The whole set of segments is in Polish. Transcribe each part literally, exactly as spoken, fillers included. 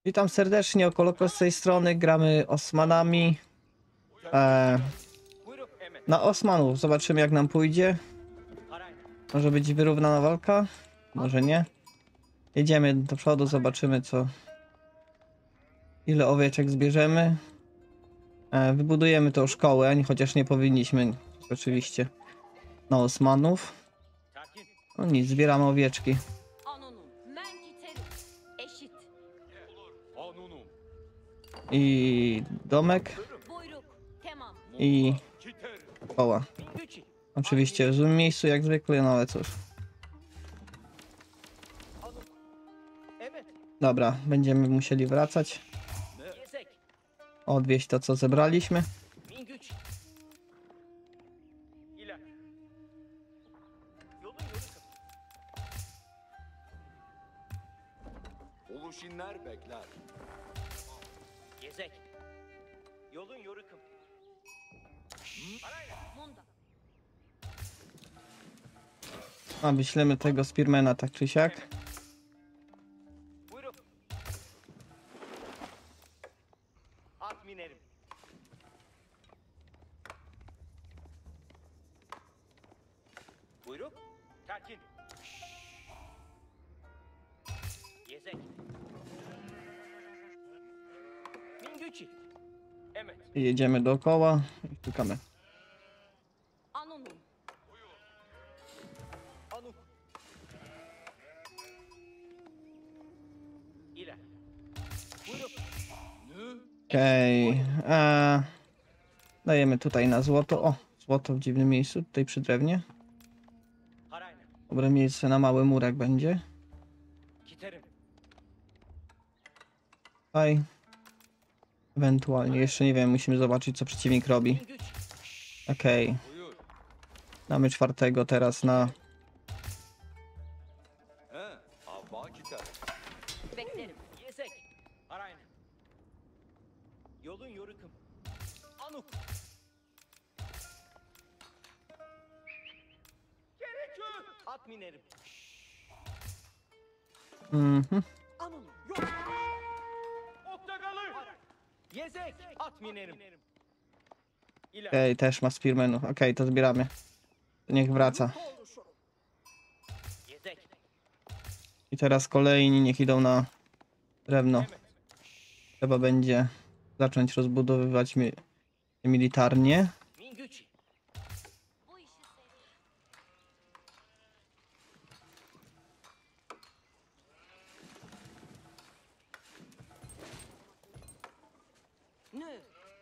Witam serdecznie, Okoloko z tej strony, gramy Osmanami. E, na Osmanów, zobaczymy jak nam pójdzie. Może być wyrównana walka, może nie. Jedziemy do przodu, zobaczymy co... Ile owieczek zbierzemy. E, wybudujemy tą szkołę, chociaż nie powinniśmy, oczywiście, na Osmanów. No nic, zbieramy owieczki. I domek. I koła. Oczywiście w złym miejscu jak zwykle, no ale cóż. Dobra, będziemy musieli wracać. Odwieźć to co zebraliśmy. Uluşinler bekler. Gezek. Yolun yorukum. A wyślemy tego Spearmana tak czy siak. Buyurun. At minerim. Buyurun. Terkin. Gezek. Mingüçi. Evet. I jedziemy dookoła i szukamy. Anonu. Anu. İle. Buyurun. Okej. Okay. Dajemy tutaj na złoto. O, złoto w dziwnym miejscu, tutaj przy drewnie. Harayna. Dobre miejsce na mały murek będzie. Kiterim. Tutaj. Ewentualnie, jeszcze nie wiem, musimy zobaczyć co przeciwnik robi. Mingüç. Okej. Okay. Buyur. Mamy czwartego teraz na... He, avba gider. Beklerim. Gezek. Harayna. Yolun yorukum. Anuk. Gerekiyor. At minerim. Mhm. Anun. Yok. Otta kalır. Gezek. At minerim. İle. Okej, okay, też ma Spearmanów. Okej, okay, to zbieramy. To niech wraca. Gezek. I teraz kolejni niech idą na drewno. Trzeba będzie zacząć rozbudowywać mi militarnie. Mingüçi. Ne?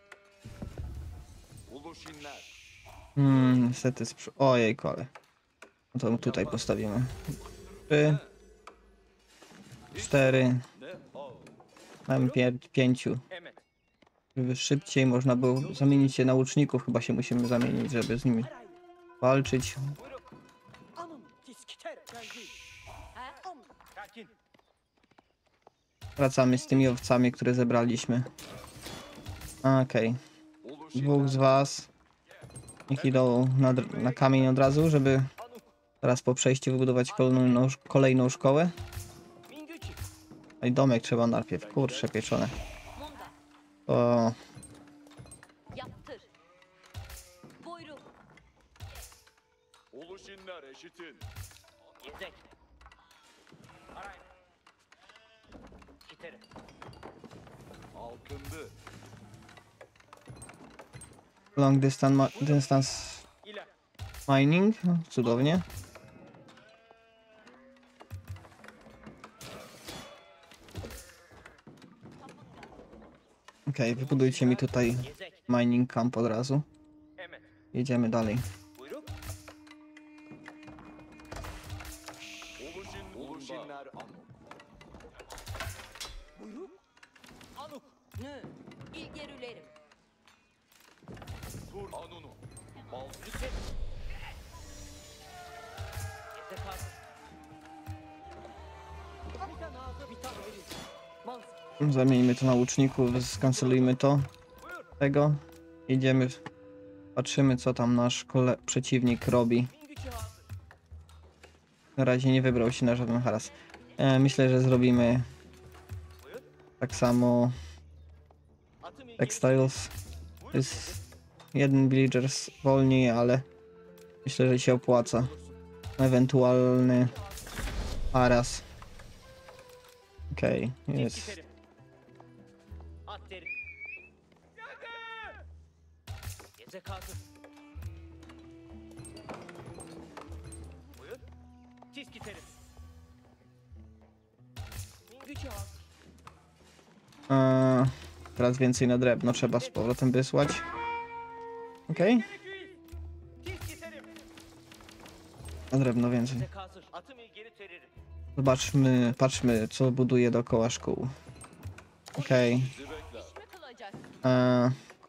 Uluşinler. Hmm, niestety sprz... Ojej, kole. No to tutaj postawimy. Trzy. Cztery. Ne? O. Mam pię pięciu. Evet. Żeby szybciej można było zamienić się na łuczników. Chyba się musimy zamienić, żeby z nimi walczyć. Buyurun. Anun. Tiskiter. Geldi. Ha? Anun. Terkin. Wracamy z tymi owcami, które zebraliśmy. Okej. Okay. Dwóch z was niech idą na, na kamień od razu, żeby Anuk. teraz po przejściu wybudować kolejną, kolejną szkołę. Mingüçi. No i domek trzeba najpierw. Kurczę pieczone. Munda. O, Yaptır. Buyruk. Uluşinler eşitin. Gezek. Harayna. Kiterim. Halkındı. long distance, ma distance İle. mining. Cudownie. Okej, okay, wybudujcie mi tutaj Gezek. mining camp od razu. Evet. Jedziemy dalej. Buyurun. Uluşin. Uluşinler anuk. Buyurun. Anuk. Ne? İlgerülerim. Tur anunu. Bal. Kiterim. Gezek hazır. Bir tane ağzı bir tane verin. Mans. Zamieńmy to na łuczników, skancelujmy to. Buyur. Tego. Idziemy, patrzymy co tam nasz kole przeciwnik robi. Mingüçi hazır. Na razie nie wybrał się na żaden haras. E, myślę, że zrobimy Tak samo Atım ilgeri Textiles. Jest jeden villager wolniej, ale myślę, że się opłaca. Ewentualny Aras. Okej, okay, jest. Tiskiterim. At derim. Gezek hazır. Buyur. Tiskiterim. Gücü hazır. Eee, teraz więcej na drewno trzeba z powrotem wysłać. Okej, okay. Tiskiterim. Na drewno więcej. Gezek hazır. Atım ilgeri teririm. Zobaczmy, patrzmy co buduje dookoła szkół. Okej. Okay. Bizi bekler. İş mi kılacaksın? Eee,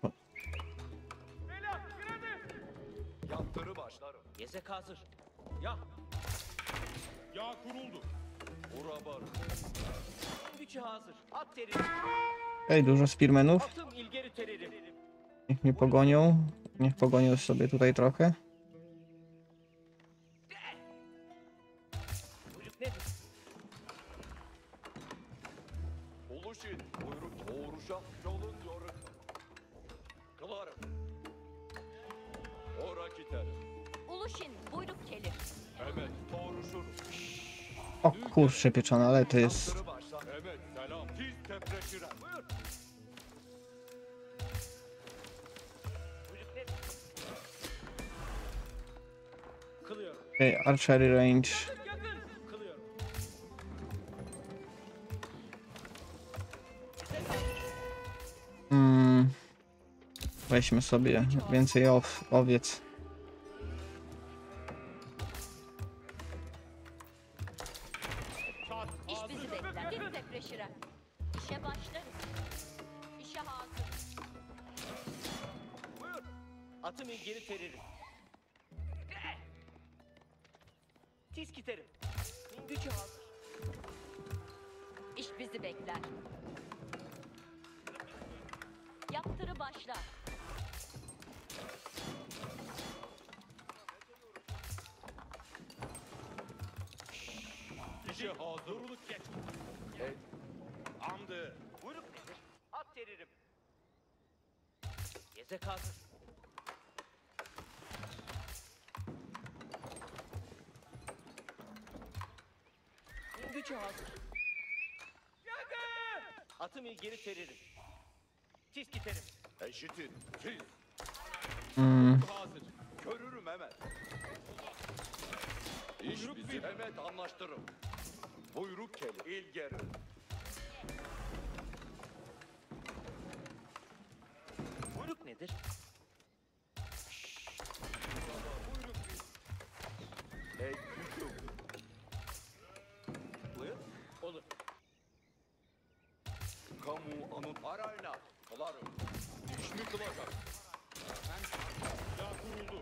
Yaptırı başlarım. Gezek hazır. Ya. Yağ kuruldu. Urabar. Gücü hazır. At teririm. okay, dużo spearmenów. Atım ilgeri teririm. Niech mnie pogonią. Niech pogonią sobie tutaj trochę. Buyruk nedir? Oluşun. Buyruk doğruşa yolun yoruk. Kılarım. Ora giderim. Uluşin buyruk gelir. Evet doğruşur. O kurczę pieczone, ale to jest... Yaptırı başlar. Evet selam. Tiz tebreşirem. Buyur. Buyruk nedir? Kılıyorum. Okay, archery range. Yakın. Kılıyorum. Mm, weźmy sobie więcej ow owiec. İş bizi bekler. Git depreşire. İşe başlarız. İşe hazır. Buyur. Atım ilgeri teririm. Tiskiterim. Gücü hazır. İş bizi bekler. Yaptırı başlar. İşe hazır. Duruluk geç. Evet. Amdı. Buyruk nedir? At teririm. Gezek hazır. Gücü hazır. Atım ilgeri teririm. Tiskiterim. Eşitin. Tiz. Mm, Hazır. Görürüm hemen. İş bizi hemen anlaştırım. Buyruk gelir. İlgeri. Buyruk nedir? Ey gücüm. Buyur. Olur. Kamu anın arayna. Kılarım. İş mi kılacak? Ya kuruldu.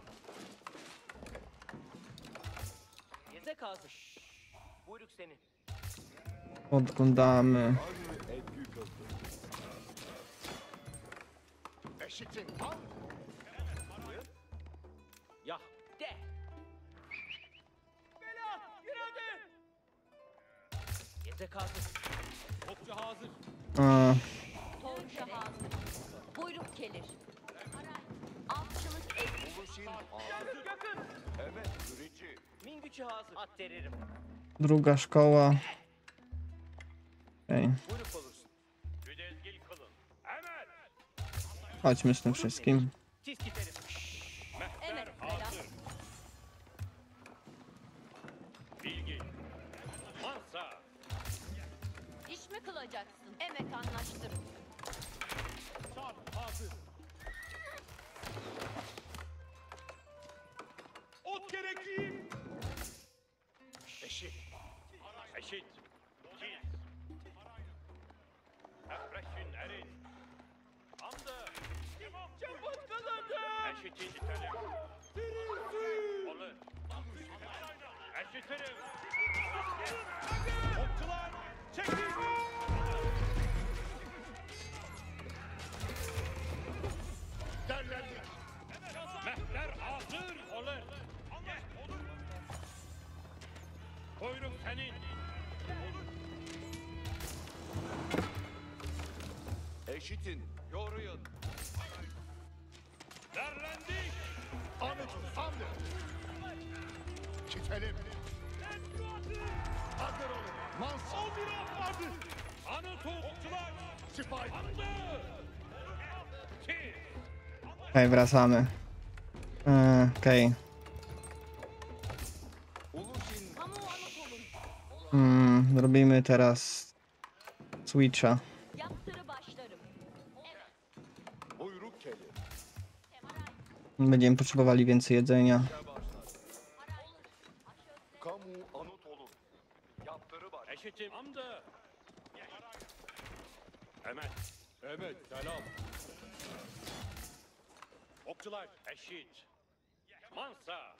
Gezek hazır. Buyruk senin. Podglądamy. Arı en büyük hızlı. Eşitin. Tam. Buyur. Ya. De. Bela. Yürüdü. Gezek hazır. Okçu hazır. Eee, Toğuşa hazır. Buyruk gelir. Avcılık et. Oluşun hazır. Yakın. Evet süreci. Min gücü hazır. At teririm. druga szkoła. Okej, Buyruk olursun. Güdezgil kılın. Hemen. chodźmy z tym wszystkim. Tiskiterim. Evet Bela. Bilgi. Mansa. İş mi kılacaksın? Emek anlaştırın. Sap hazır. Ot gerekli. Eşit. Eşit. Tiz. Efreşin erin. Hamdı. Çabuk kazandı. Eşitin itelim. Olur. Eşitirim. Okçular çekil. Derlendik. Mehter hazır olur. Olur. Buyruk senin. Eşitin. Yoruyun. Derlendik. Ahmet'im, Hamdi. Çitelim. Hazır olun. Mansur. Olduran vardı. Anadolu okçular. Sipahi. Andı. Siz. Okej, wracamy. Yy, Okej. Ulusin. Kamu Anadolu'nun Mm, robimy teraz switcha. yaptırı başlarım. Evet. Buyruk gelir. Aray. Będziemy potrzebowali więcej jedzenia. İşe başlar. Aray. Olur. Aşözle. Kamu Anadolu. Yaptırı baş. Eşitim. Amdı. Emet. Emet. Selam. Okçular. Eşit. Mansa.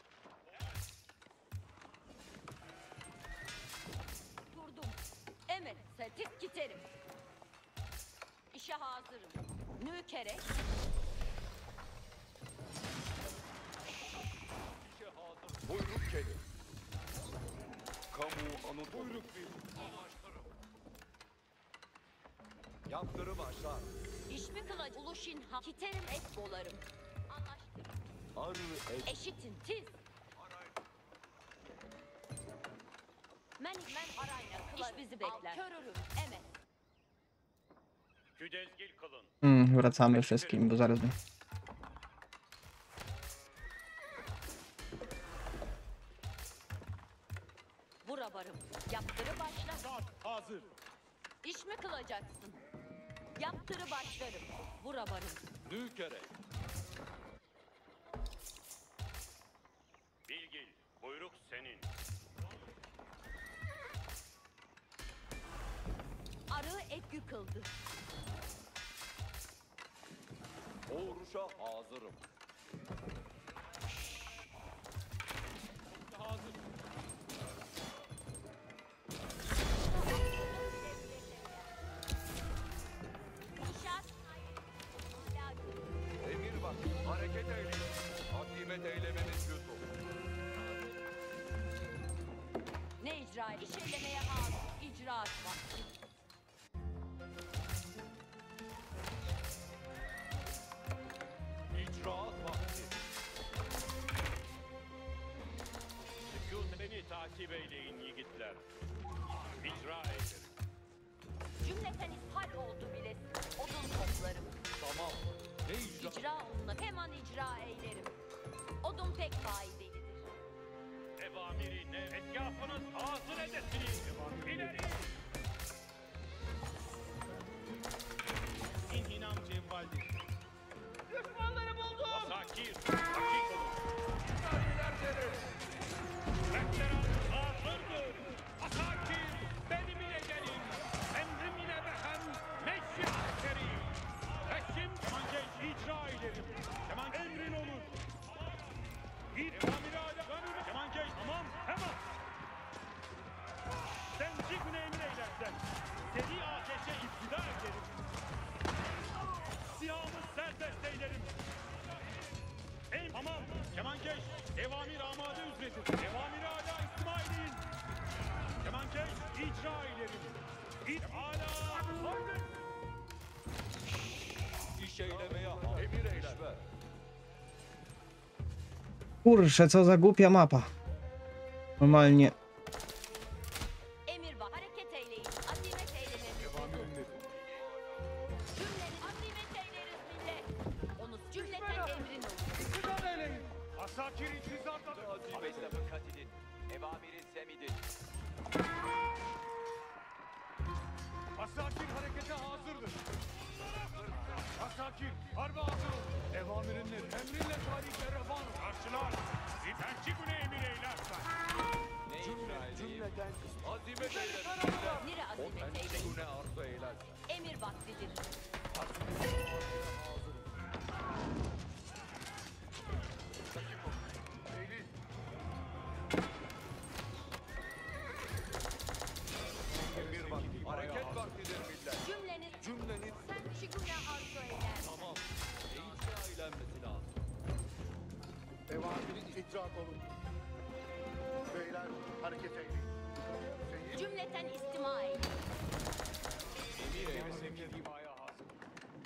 Durdum. Evet. Setis giterim. İşe hazırım. Nükere. İşe hazır. Buyruk gelir. Kamu Anadolu. Buyruk bir. Anlaştırım. Yaptırı başlar. İş mi kılacak? Uluşin ha. Kiterim et bolarım. Anlaştık. Arı et. Eşitin tiz. Men men arayla kılarım. İş bizi bekler. Körürüm. Evet. Güdezgil kılın. Mm, wracamy wszystkim, bo zaraz... Bura varım. Yaptırı başla. Saat hazır. İş mi kılacaksın? Yaptırı başlarım. Bura varım. Nükere. Bilgil. Buyruk senin. Arı et yıkıldı. Oğruşa hazırım. Hazır. İnşaat. Hala Emir bak. Hareket eyleyin. Hatimet eylemeniz lüzum. ne icra? İş eylemeye hazır. İcraat vakti. İcraat vakti. Sükût beni takip eyleyin yiğitler. İcra eylerim. Cümleten ishal oldu bilesin. Odun toplarım. Tamam. Ne icra? İcra onunla hemen icra eylerim. Odun pek faidelidir. Evamiri ne? Etkafınız hazır edesiniz. İleri. İnhinam cevvaldir. Düşmanları buldum. Asakir. Hakik olun. Nagiler gelir. Bekleran hazırdır. Asakir. Benim ile gelin. Emrim ile behem. Meşri askeri. Reşim kemankeş icra ederim. Keman emrin olur. Git amiri ala. Kemankeş tamam. Hemen. Sen çık emir eylersen. Seni ateşe iftida ederim. Siyahımı serbest eylerim. Ey tamam, kemankeş, evamir amade üzredir. Evamiri hala istima edin. Kemankeş, icra eylerim. İt hala, haydi. İş eylemeye emir eyler. Kurczę, co za głupia mapa. Normalnie. Emir var. Hareket eyleyin. Azimet eylememiz. Cümleni azimet eyleriz millet. Onu cümleten emrin olur. Asakir intizardadır. Azimetle kat edin. Evamirin semidir. Asakir harekete hazırdır. Asakir, harbe hazır olun. Evamirinle, emrinle tarihe revan. Karşılar. Zifençi güne emir eylersen. Ne icra edeyim? Azimet eyler. Nire O azimet pençe eyleyin. güne arzu eylersen. Emir vaktidir. Emir vakti. Hareket vaktidir millet. Cümleniz Cümleniz sen şigune arzu eder. tamam. İcra eylenmesi lazım. Evamirin icraat olun. Beyler hareket eyleyin. Seyir. Cümleten istima eyleyin. Emir Emir eylesin. emir himaya hazır.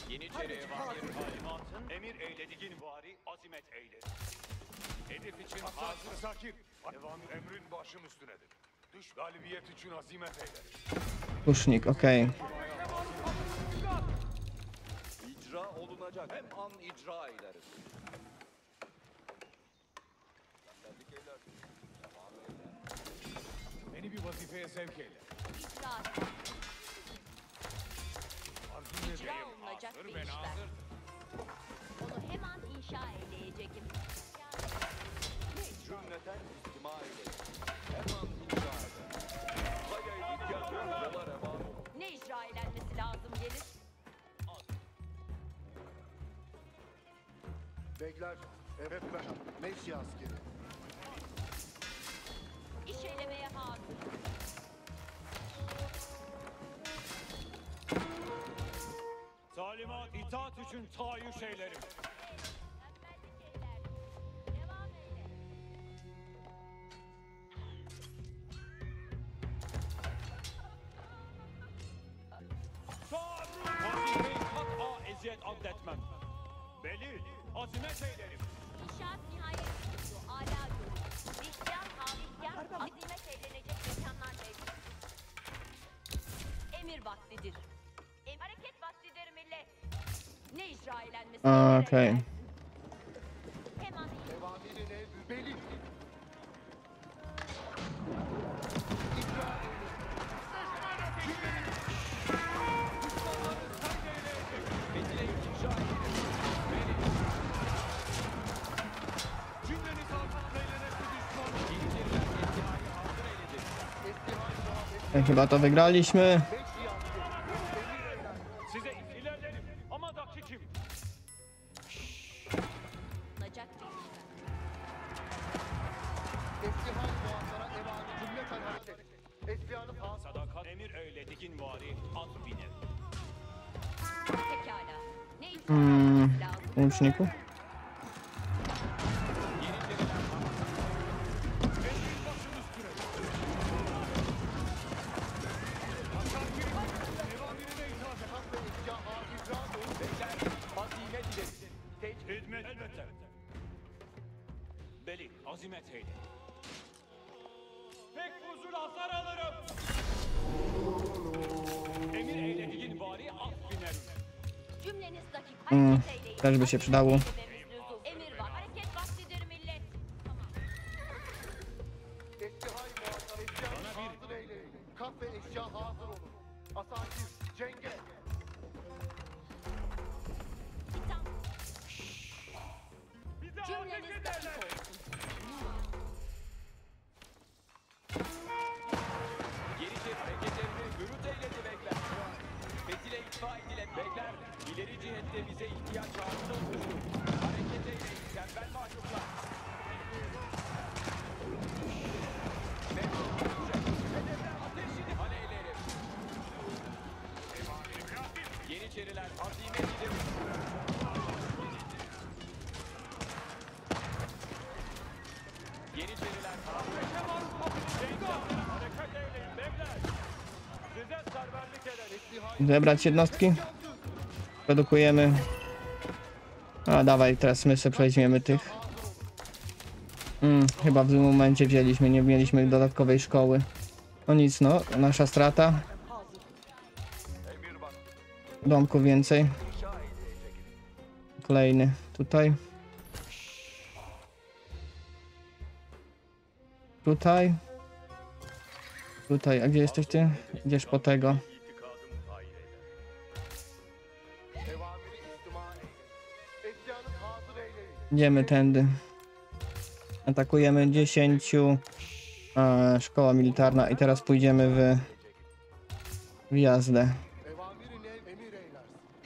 Yeniçeri evamir Talimatın emir eyledigin vari azimet eyledir. Hedef için hazır. Sakir. Evamir emrin başım üstünedir. Düş galibiyet için azimet eyler. Kusznik, okej. icra olunacak. Hem an icra eyleriz. Tebrik eyler. Devam eyler. Beni bir vazifeye sevk eyle. İcra, Arzum icra edeyim. olunacak Hazır bir ben işler. hazır. Onu hemen inşa edeceğim. Cümleten istima eyleyin. Hem an icra eder. Kayayı dikkat yola revan olur. Ne icra edenmesi lazım gelir? Beyler, evet ben. Messi askeri. İş eylemeye hazır. Talimat itaat için tayyüş eylerim. Tembellik eyler. Devam eyle. Taarruz! Vazifeyi kat'a eziyet addetmem. Belli, azimet eylerim. İnşaat nihayet tuttu. Âlâ görür. İhtiyar havihkar azimet eğlenecek mekanlar mevcut. Emir vaktidir. Em hareket vaktidir millet. Ne icra eğlenmesi? Aa, emir okey. eyler. Hemen Evamirin ev belli. Cümleniz hazır eylenesi düşman. Yeniçeriler intihayı hazır eyledir. E, chyba to wygraliśmy. Size ilerlerim. Ama dakiki kim? olacak bir işler. Estihal muhasara evamir cümleten hareket. Estihanı fazla. Sadakat emir eyledigin vari at biner. Pekala. Ne icra Hmm, edilmesi lazım? Łuczniku. Emrin başım üstüne. Evamirine itaat et. Hak ve icra icra olur. Beyler azimet ilesin. Tek Hizmet elbette. Beli, azimet eyle. Pek huzur hasar alırım. Emir eyledigin vari at binerim. Cümleniz dakik. Hmm, Hareket eyleyin. też by się przydało. Kelimemiz lüzum. Emir var. Hareket vaktidir millet. Tamam. Estihal muhasara eşyanı hazır eyleyin. Kaf ve eşya hazır olur. Asakir, cenge. Tam. Bir daha Cümleniz hareket dakik ederler. olsun. Yeniçeri hareketlerini gürültü eyledi beyler. Fetile itfa edilen beyler. İleri cihette bize ihtiyaç varsa oluştu. Hareket eyleyin tembel mahluklar. Mevcut olacak. Hedefler ateşini aleylerim. Yeniçeriler azimet ileri. Yeniçeriler Hareket eyleyin beyler. Size serverlik ederim. Zebrać jednostki. Produkujemy. A dawaj, teraz my sobie przeweźmiemy tych. Mm, chyba w tym momencie wzięliśmy, nie mieliśmy dodatkowej szkoły. No nic, no, nasza strata. Domków więcej. Kolejny tutaj. Tutaj. Tutaj, a gdzie jesteś ty? Idziesz po tego. İtikadım hayır eder. Evamiri istima eyleyin. Estihhanı hazır eyleyin. Idziemy tędy. Atakujemy dziesięciu. E, szkoła militarna i teraz pójdziemy w, w jazdę. Evamirin ev emir eyler.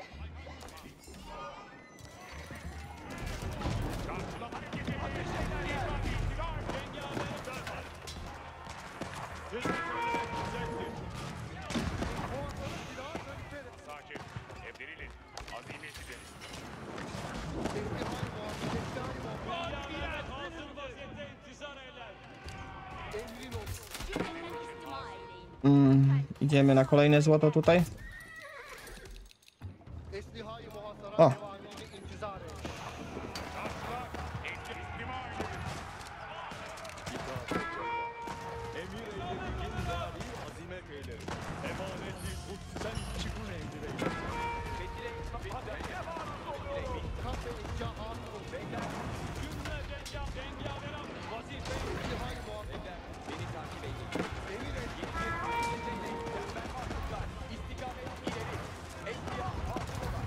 Sakin. Evdirilin. Azimeti verin. Estihal muhasara eşyanı Diğer hazır vaziyette intizar eyler. emrin olur. Cümleten istima eyleyin. Mm, idziemy na kolejne złoto tutaj. Estihai muhasara O, Devamını intizar et. Çarşılar eski istima eyledim. Emir eyledi genizari azimet eylerim. Emaneti kutsen çıkın eyledim. Fetile itfaiyle Fetile Kafe eşya hazır olun. Beyler, Cümle cenga cengaveran vazife İstihai muhafaza. beyler beni takip edin. Emir et. Yeni bir hareketeyle mükemmel varlıklar. İstikamet ileri. Eşkıya hazır olan.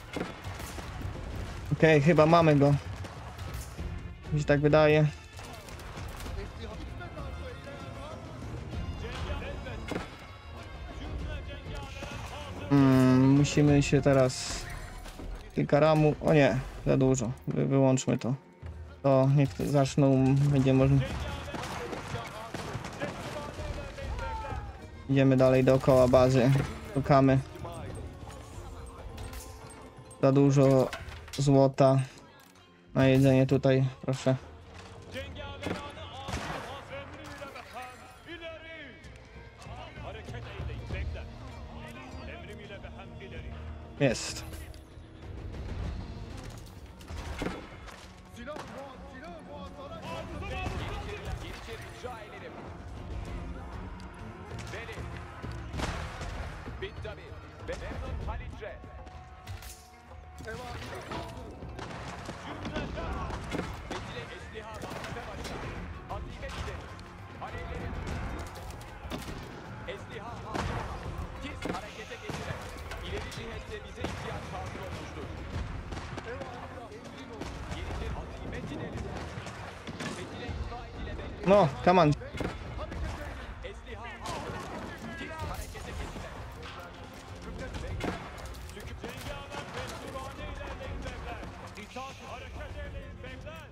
okej, chyba mamy go. Mi się tak wydaje. İstihai hizmet arzu eyleyen var. cenga elbet. Cümle cengaveran hazır. Mm, musimy się teraz... Kilka ramu... O nie, za dużo. Wy, wyłączmy to. To niech zaczną... Będzie można... Idziemy dalej dookoła bazy. Szukamy. Za dużo złota. Na jedzenie tutaj, proszę. Cengaveranı ağzı haz emriyle behem ileri. Hareket eyleyin bekler. Emrimile behem ileri. Jest. Silah muha, silah muhasara. Yeniçeriler, Yeniçeri icra eylerim. Beni. Bittabi. Ve Memnun Halice. Devamını hazır olun. Fetile esliha vazife başla. Azimet ileri. Aleylerim. Esliha hazır olan. Tiz harekete geçire. İleri cihette bize ihtiyaç hazır olmuştur. Devamını emrin olsun. Yeniçeri azimet ileri. Fetile itfaiye ile bekle. No, come on. Esliha hazır. Tiz harekete geçire. Bekler. Süküp Cengaver mesulane ilerleyin bekler. İtaat hareket eyleyin bekler.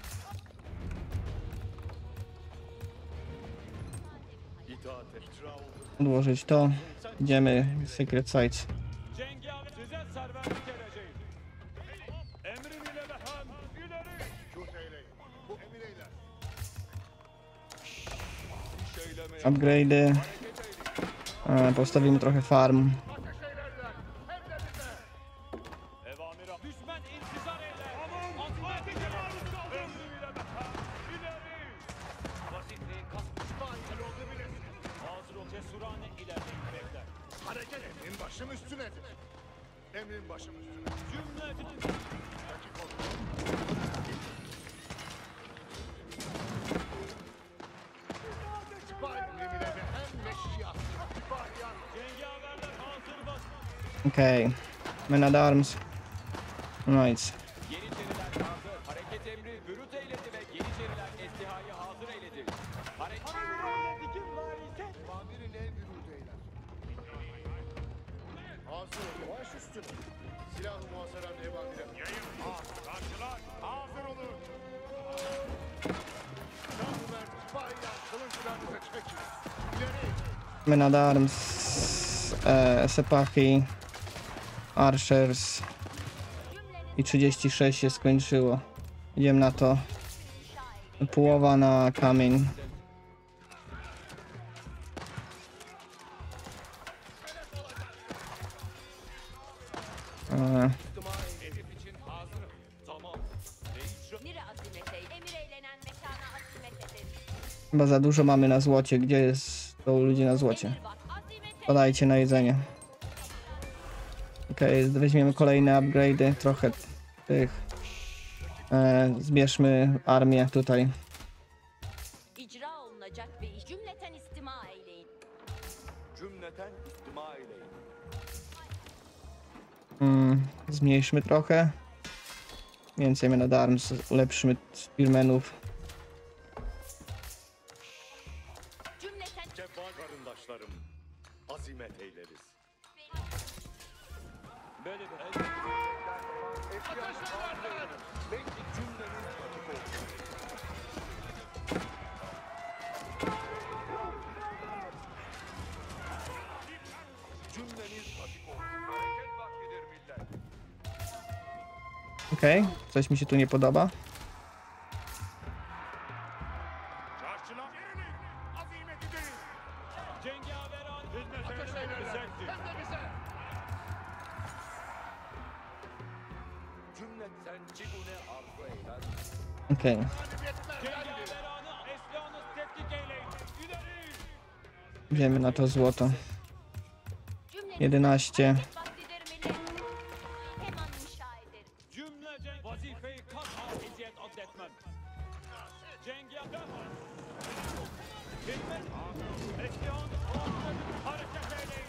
itaate icra oldu. Odłożyć to. Idziemy. Secret Sites. Cengaver size serverlik edeceğim. Emrim ile behem ileri. Kut eyleyin. Bu emir eyler. İş eylemeye Upgrade'y. E, Postawimy trochę farm. Ateş eylerler. Hem de bize. Evamira. Düşman intizar eyler. Azimet ileri. Emrim ile behem ileri. Vazifeyi kasmış dahil olabiliriz. Hazır ol cesurane ilerleyin bekler. Hareket emrin başım üstünedir. Emrin başım üstüne. Cümlecinin Dakik olun. Sipahi emrimine ve hem meşyat. Sipahiyan. cengaverler hazır bas. Okej. Men at arms. Right. Yeniçeriler hazır. Hareket emri bürüt eyledi ve Yeniçeriler estihayı hazır eyledi. Hareket Amirin el bürüldü eyler. Hazır olun. Baş üstüne. Silah-ı muhasaran evamire. Yayın. Karşılar. Hazır olun. Şah-ı mert. Sipahiyan. Kılıçlarınıza çekin. İleri. Men at arms. E, Sepahi. Archers. I trzydzieści sześć się skończyło. Idziemy na to. Połowa na kamień. E, Hedef için hazırım. Tamam. Reis Nire azimet eyle. Emir eylenen mekana azimet edin. chyba za dużo mamy na złocie. Gdzie jest to ludzie na złocie? Emir bak azimet eyle. Podajcie na jedzenie. Okej, weźmiemy kolejne upgrade'y. Trochę tych. E, zbierzmy armię tutaj. İcra olunacak ve iş cümleten istima eyleyin. cümleten istima eyleyin. Mm, zmniejszmy trochę. Więcej men at arms. Ulepszymy spearmenów. Cümleten Cebbar karındaşlarım. Azimet eyleriz. böyle bir el. Ateş eylerler. Belki cümlemiz açık olsun. Cümlemiz açık olsun. Hareket vaktidir millet. Okej, coś mi się tu nie podoba. Çarşılar. Azimet edin. Cengaveran hizmet Ateş eyleyin eylerler. bizektir. Hem de bize. Okej. Cengaveranı, eslağınız tetkik eyleyin. İleri! Idziemy na to złoto. Cümleniz jedenaście. hareket vaktidir millet. Hemen inşa ederim. Cümlece vazifeyi kat al eziyet addetmem. Cengaver. Hizmet. Eslağınız ortadır. Hareket eyleyin.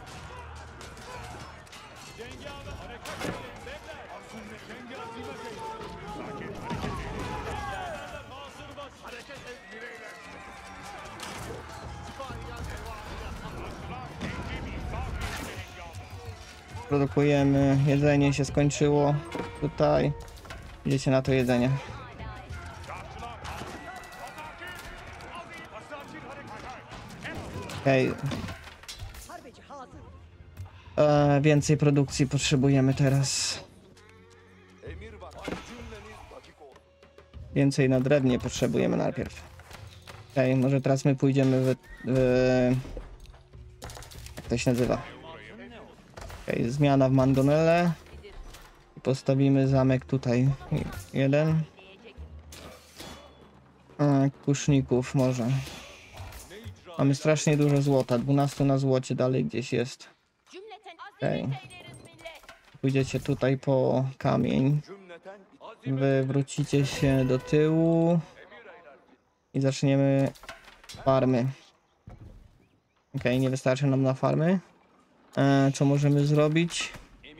Cengaver hareket eyleyin. Bekler. Aslında cengi azimet eyleyin. Sakin hareket eyleyin. Cengaverler hazır vaz. Hareket et bireyler. Sipahiyan evamirat. Aslan cengi misafir cengaver. Produkujemy. Jedzenie się skończyło. Tutaj. Idziecie na to jedzenie. Şartçılar. Asakin. Azim. Asakin hareket. Okej. Harbeci hazır. E, więcej produkcji potrzebujemy teraz. Emir var. Cümleniz dakik olsun. Więcej na drewnie potrzebujemy najpierw. Okej, może teraz my pójdziemy w, w... Jak to się nazywa? Okej, zmiana w Mangonelle. I postawimy zamek tutaj. Jeden. E, kuszników może. Mamy strasznie dużo złota. dwanaście na złocie dalej gdzieś jest. Cümleten Okej. azimet eyleriz millet. Pójdziecie tutaj po kamień. Cümleten Wy wrócicie się do tyłu. I zaczniemy farmy. Okej, nie wystarczy nam na farmy. E, co możemy zrobić?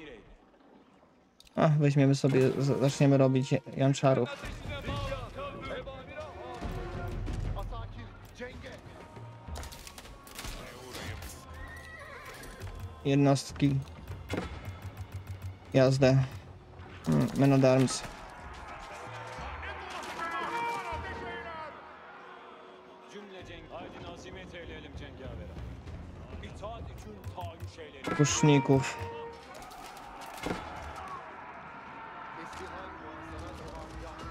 A, weźmiemy sobie, z- zaczniemy robić janczarów. asakir. Cenge. Jednostki. Jazdę. Mm, Men at Arms. Cümle cenk. Haydi nazimet eyleyelim cengavere. İtaat için tayyüş eyleyelim. Kuszników. İstihal muhasara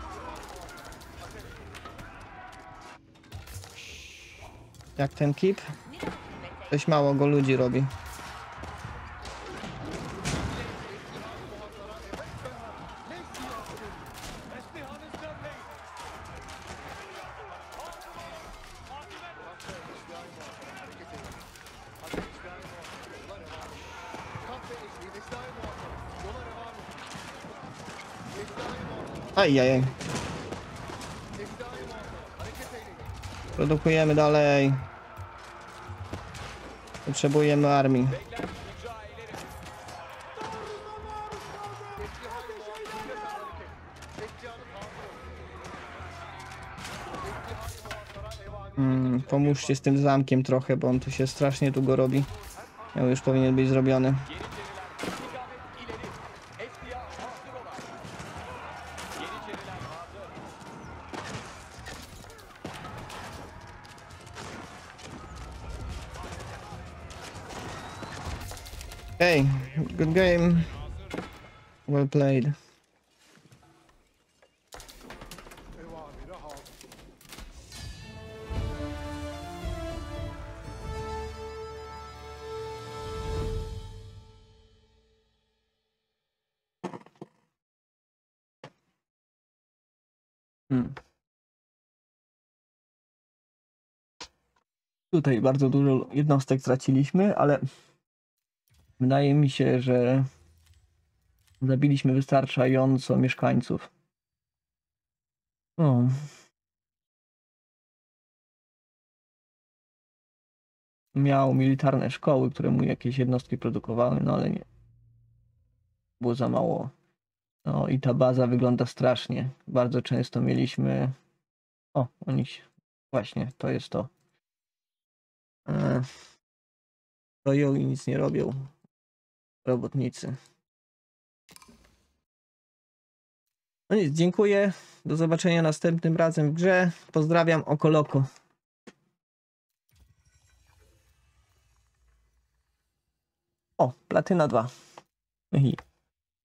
evamirat. Jak ten kip? Dość mało go ludzi robi. Eslihanız dönmeyin. Kahve eşliği mesai muhasara. Yola devam edin. Mesai muhasara. Ajajaj. Mesai muhasara. Hareket eyleyin. Produkujemy dalej. Potrzebujemy armii. İstihal muhasara hareket. Bekliyanız hazır olun. İstihal muhasara evamirat. Mm, pomóżcie z tym zamkiem trochę, bo on tu się strasznie długo robi. Ja już powinien być zrobiony. Hey, good game. Well played. Evamire hazır. Hmm. Tutaj bardzo dużo jednostek straciliśmy, ale wydaje mi się, że zabiliśmy wystarczająco mieszkańców. O. Miał militarne szkoły, które mu jakieś jednostki produkowały, no ale nie. Było za mało. No i ta baza wygląda strasznie. Bardzo często mieliśmy... O, oni się... Właśnie, to jest to. E... Stoją i nic nie robią. Robotnicy. No nic, dziękuję. Do zobaczenia następnym razem w grze. Pozdrawiam, Okoloko. O, platyna dwa. Hi.